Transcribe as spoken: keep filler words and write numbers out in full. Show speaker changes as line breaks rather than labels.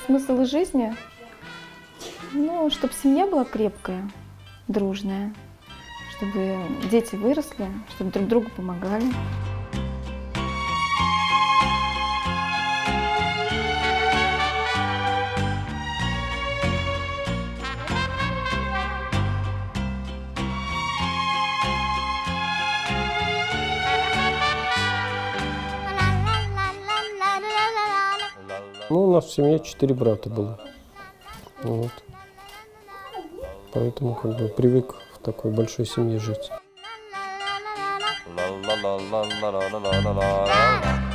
Смысл жизни? Ну, чтобы семья была крепкая, дружная, чтобы дети выросли, чтобы друг другу помогали.
Ну, у нас в семье четыре брата было. Вот. Поэтому как бы привык в такой большой семье жить.